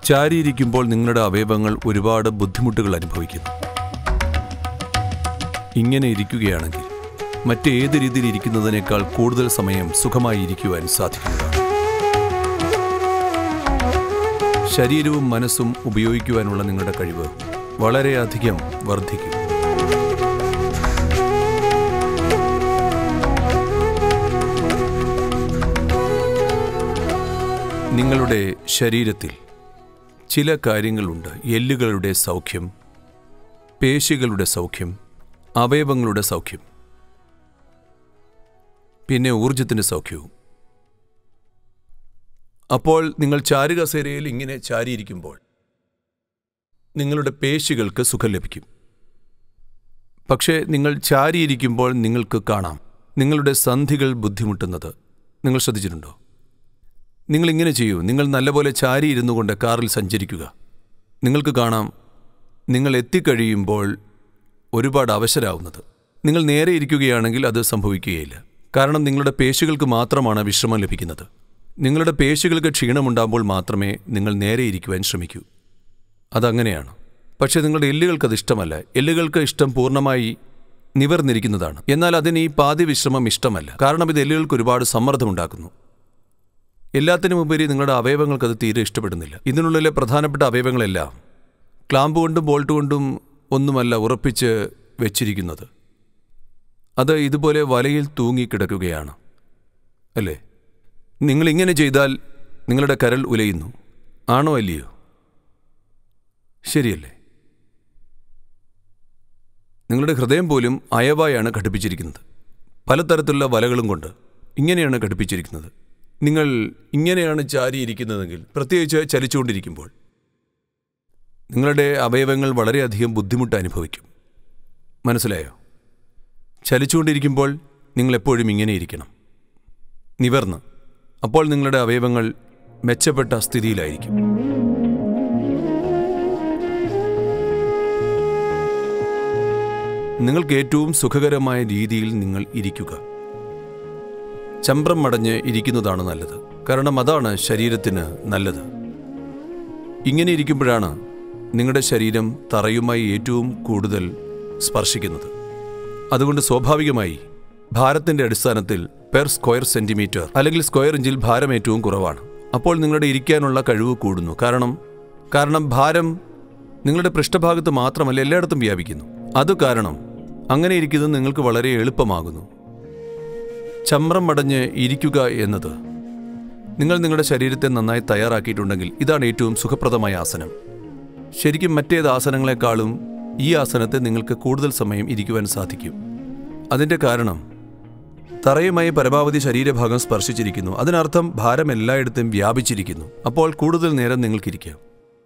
ചാരിയിരിക്കുമ്പോൾ നിങ്ങളുടെ അവയവങ്ങൾ ഒരുപാട് ബുദ്ധിമുട്ടുകൾ അനുഭവിക്കുന്നു. ഇങ്ങനെ ഇരിക്കുകയാണെങ്കിൽ മറ്റേത് രീതിയിൽ ഇരിക്കുന്നതിനേക്കാൾ കൂടുതൽ സമയം സുഖമായി ഇരിക്കുവാൻ സാധിക്കുന്നതാണ്. ശരീരവും മനസ്സും ഉപയോഗിക്കുവാനുള്ള നിങ്ങളുടെ കഴിവ് വളരെയധികം വർദ്ധിക്കും. നിങ്ങളുടെ ശരീരത്തിൽ ചില കാര്യങ്ങളുണ്ട്. എല്ലുകളുടെ സൗഖ്യം, പേശികളുടെ സൗഖ്യം, അവയവങ്ങളുടെ സൗഖ്യം, പിന്നെ ഊർജത്തിൻ്റെ സൗഖ്യവും. അപ്പോൾ നിങ്ങൾ ചാരുകസേരയിൽ ഇങ്ങനെ ചാരിയിരിക്കുമ്പോൾ നിങ്ങളുടെ പേശികൾക്ക് സുഖം ലഭിക്കും. പക്ഷേ നിങ്ങൾ ചാരിയിരിക്കുമ്പോൾ നിങ്ങൾക്ക് കാണാം നിങ്ങളുടെ സന്ധികൾ ബുദ്ധിമുട്ടുന്നത്. നിങ്ങൾ ശ്രദ്ധിച്ചിട്ടുണ്ടോ? നിങ്ങളിങ്ങനെ ചെയ്യൂ. നിങ്ങൾ നല്ലപോലെ ചാരിയിരുന്നു കൊണ്ട് കാറിൽ സഞ്ചരിക്കുക. നിങ്ങൾക്ക് കാണാം നിങ്ങൾ എത്തിക്കഴിയുമ്പോൾ ഒരുപാട് അവശരാകുന്നത്. നിങ്ങൾ നേരെ ഇരിക്കുകയാണെങ്കിൽ അത് സംഭവിക്കുകയില്ല. കാരണം നിങ്ങളുടെ പേശികൾക്ക് മാത്രമാണ് വിശ്രമം ലഭിക്കുന്നത്. നിങ്ങളുടെ പേശികൾക്ക് ക്ഷീണമുണ്ടാകുമ്പോൾ മാത്രമേ നിങ്ങൾ നേരെ ഇരിക്കുവാൻ ശ്രമിക്കൂ. അതങ്ങനെയാണ്. പക്ഷേ നിങ്ങളുടെ എല്ലുകൾക്കത് ഇഷ്ടമല്ല. എല്ലുകൾക്ക് ഇഷ്ടം പൂർണ്ണമായി നിവർന്നിരിക്കുന്നതാണ്. എന്നാൽ അതിന് ഈ പാതി വിശ്രമം ഇഷ്ടമല്ല. കാരണം ഇത് എല്ലുകൾക്ക് ഒരുപാട് സമ്മർദ്ദമുണ്ടാക്കുന്നു. എല്ലാത്തിനുമുപരി നിങ്ങളുടെ അവയവങ്ങൾക്കത് തീരെ ഇഷ്ടപ്പെടുന്നില്ല. ഇതിനുള്ളിലെ പ്രധാനപ്പെട്ട അവയവങ്ങളെല്ലാം ക്ലാമ്പ് കൊണ്ടും ബോൾട്ട് കൊണ്ടും ഒന്നുമല്ല ഉറപ്പിച്ച് വെച്ചിരിക്കുന്നത്. അത് ഇതുപോലെ വലയിൽ തൂങ്ങിക്കിടക്കുകയാണ്, അല്ലേ? നിങ്ങളിങ്ങനെ ചെയ്താൽ നിങ്ങളുടെ കരൾ ഉലയുന്നു, ആണോ അല്ലയോ? ശരിയല്ലേ? നിങ്ങളുടെ ഹൃദയം പോലും അയവായാണ് ഘടിപ്പിച്ചിരിക്കുന്നത്. പലതരത്തിലുള്ള വലകളും കൊണ്ട് ഇങ്ങനെയാണ് ഘടിപ്പിച്ചിരിക്കുന്നത്. നിങ്ങൾ ഇങ്ങനെയാണ് ചാരിയിരിക്കുന്നതെങ്കിൽ, പ്രത്യേകിച്ച് ചലിച്ചുകൊണ്ടിരിക്കുമ്പോൾ, നിങ്ങളുടെ അവയവങ്ങൾ വളരെയധികം ബുദ്ധിമുട്ട് അനുഭവിക്കും. മനസ്സിലായോ? ചലിച്ചുകൊണ്ടിരിക്കുമ്പോൾ നിങ്ങളെപ്പോഴും ഇങ്ങനെ ഇരിക്കണം, നിവർന്ന്. അപ്പോൾ നിങ്ങളുടെ അവയവങ്ങൾ മെച്ചപ്പെട്ട സ്ഥിതിയിലായിരിക്കും. നിങ്ങൾക്ക് ഏറ്റവും സുഖകരമായ രീതിയിൽ നിങ്ങൾ ഇരിക്കുക. ചമ്രം മടഞ്ഞ് ഇരിക്കുന്നതാണ് നല്ലത്. കാരണം അതാണ് ശരീരത്തിന് നല്ലത്. ഇങ്ങനെ ഇരിക്കുമ്പോഴാണ് നിങ്ങളുടെ ശരീരം തറയുമായി ഏറ്റവും കൂടുതൽ സ്പർശിക്കുന്നത്. അതുകൊണ്ട് സ്വാഭാവികമായി ഭാരത്തിൻ്റെ അടിസ്ഥാനത്തിൽ പെർ സ്ക്വയർ സെൻറ്റിമീറ്റർ അല്ലെങ്കിൽ സ്ക്വയർ ഇഞ്ചിൽ ഭാരം ഏറ്റവും കുറവാണ്. അപ്പോൾ നിങ്ങളുടെ ഇരിക്കാനുള്ള കഴിവ് കൂടുന്നു. കാരണം ഭാരം നിങ്ങളുടെ പൃഷ്ഠഭാഗത്ത് മാത്രമല്ല, എല്ലായിടത്തും വ്യാപിക്കുന്നു. അത് കാരണം അങ്ങനെ ഇരിക്കുന്നത് നിങ്ങൾക്ക് വളരെ എളുപ്പമാകുന്നു. ചമ്രം മടഞ്ഞ് ഇരിക്കുക എന്നത് നിങ്ങൾ നിങ്ങളുടെ ശരീരത്തെ നന്നായി തയ്യാറാക്കിയിട്ടുണ്ടെങ്കിൽ ഇതാണ് ഏറ്റവും സുഖപ്രദമായ ആസനം. ശരിക്കും മറ്റേത് ആസനങ്ങളെക്കാളും ഈ ആസനത്തെ നിങ്ങൾക്ക് കൂടുതൽ സമയം ഇരിക്കുവാൻ സാധിക്കും. അതിൻ്റെ കാരണം തറയുമായി പരമാവധി ശരീരഭാഗം സ്പർശിച്ചിരിക്കുന്നു. അതിനർത്ഥം ഭാരം എല്ലായിടത്തും വ്യാപിച്ചിരിക്കുന്നു. അപ്പോൾ കൂടുതൽ നേരം നിങ്ങൾക്കിരിക്കാം.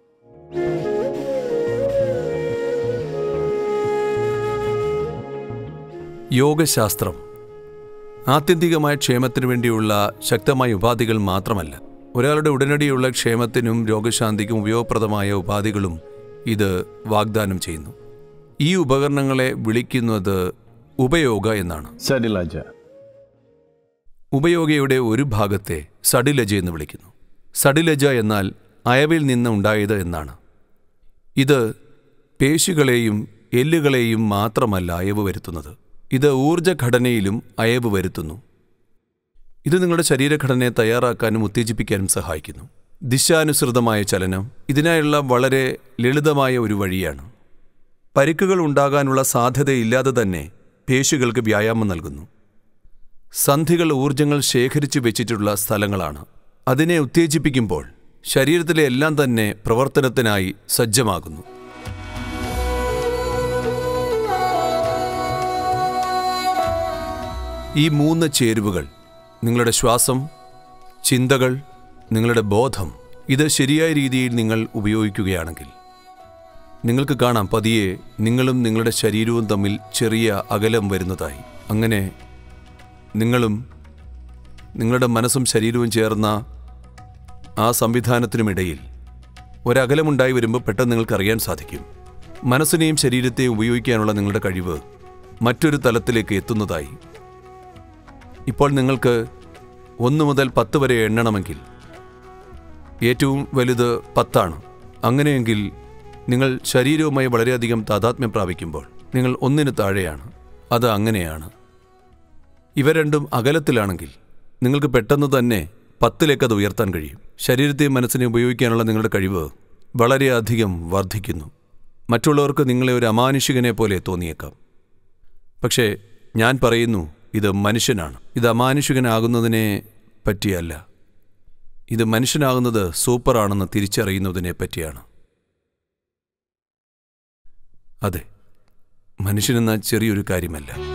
യോഗശാസ്ത്രം ആത്യന്തികമായ ക്ഷേമത്തിനു വേണ്ടിയുള്ള ശക്തമായ ഉപാധികൾ മാത്രമല്ല, ഒരാളുടെ ഉടനടിയുള്ള ക്ഷേമത്തിനും രോഗശാന്തിക്കും ഉപയോഗപ്രദമായ ഉപാധികളും ഇത് വാഗ്ദാനം ചെയ്യുന്നു. ഈ ഉപകരണങ്ങളെ വിളിക്കുന്നത് ഉപയോഗ എന്നാണ്. ഉപയോഗയുടെ ഒരു ഭാഗത്തെ സഡിലജ എന്ന് വിളിക്കുന്നു. സഡിലജ എന്നാൽ അയവിൽ നിന്ന് ഉണ്ടായത് എന്നാണ്. ഇത് പേശികളെയും എല്ലുകളെയും മാത്രമല്ല അയവ് വരുത്തുന്നത്, ഇത് ഊർജ്ജഘടനയിലും അയവ് വരുത്തുന്നു. ഇത് നിങ്ങളുടെ ശരീരഘടനയെ തയ്യാറാക്കാനും ഉത്തേജിപ്പിക്കാനും സഹായിക്കുന്നു. ദിശാനുസൃതമായ ചലനം ഇതിനായുള്ള വളരെ ലളിതമായ ഒരു വഴിയാണ്. പരിക്കുകൾ ഉണ്ടാകാനുള്ള സാധ്യതയില്ലാതെ തന്നെ പേശികൾക്ക് വ്യായാമം നൽകുന്നു. സന്ധികൾ ഊർജ്ജങ്ങൾ ശേഖരിച്ചു വെച്ചിട്ടുള്ള സ്ഥലങ്ങളാണ്. അതിനെ ഉത്തേജിപ്പിക്കുമ്പോൾ ശരീരത്തിലെ എല്ലാം തന്നെ പ്രവർത്തനത്തിനായി സജ്ജമാകുന്നു. ഈ മൂന്ന് ചേരുവകൾ, നിങ്ങളുടെ ശ്വാസം, ചിന്തകൾ, നിങ്ങളുടെ ബോധം, ഇത് ശരിയായ രീതിയിൽ നിങ്ങൾ ഉപയോഗിക്കുകയാണെങ്കിൽ നിങ്ങൾക്ക് കാണാം പതിയെ നിങ്ങളും നിങ്ങളുടെ ശരീരവും തമ്മിൽ ചെറിയ അകലം വരുന്നതായി. അങ്ങനെ നിങ്ങളും നിങ്ങളുടെ മനസ്സും ശരീരവും ചേർന്ന ആ സംവിധാനത്തിനുമിടയിൽ ഒരകലമുണ്ടായി വരുമ്പോൾ പെട്ടെന്ന് നിങ്ങൾക്കറിയാൻ സാധിക്കും മനസ്സിനെയും ശരീരത്തെയും ഉപയോഗിക്കാനുള്ള നിങ്ങളുടെ കഴിവ് മറ്റൊരു തലത്തിലേക്ക് എത്തുന്നതായി. ഇപ്പോൾ നിങ്ങൾക്ക് 1 മുതൽ 10 വരെ എണ്ണണമെങ്കിൽ ഏറ്റവും വലുത് 10 ആണ്. അങ്ങനെയെങ്കിൽ നിങ്ങൾ ശരീരവുമായി വളരെയധികം താതാത്മ്യം പ്രാപിക്കുമ്പോൾ നിങ്ങൾ ഒന്നിന് താഴെയാണ്. അത് അങ്ങനെയാണ്. ഇവ രണ്ടും അകലത്തിലാണെങ്കിൽ നിങ്ങൾക്ക് പെട്ടെന്ന് തന്നെ 10ലേക്ക് അത് ഉയർത്താൻ കഴിയും. ശരീരത്തെയും മനസ്സിനെയും ഉപയോഗിക്കാനുള്ള നിങ്ങളുടെ കഴിവ് വളരെയധികം വർദ്ധിക്കുന്നു. മറ്റുള്ളവർക്ക് നിങ്ങളെ ഒരു അമാനുഷികനെ പോലെ തോന്നിയേക്കാം. പക്ഷേ ഞാൻ പറയുന്നു, ഇത് മനുഷ്യനാണ്. ഇത് അമാനുഷികനാകുന്നതിനെ പറ്റിയല്ല. ഇത് മനുഷ്യനാകുന്നത് സൂപ്പറാണെന്ന് തിരിച്ചറിയുന്നതിനെ പറ്റിയാണ്. അതെ, മനുഷ്യനെന്ന ചെറിയൊരു കാര്യമല്ല.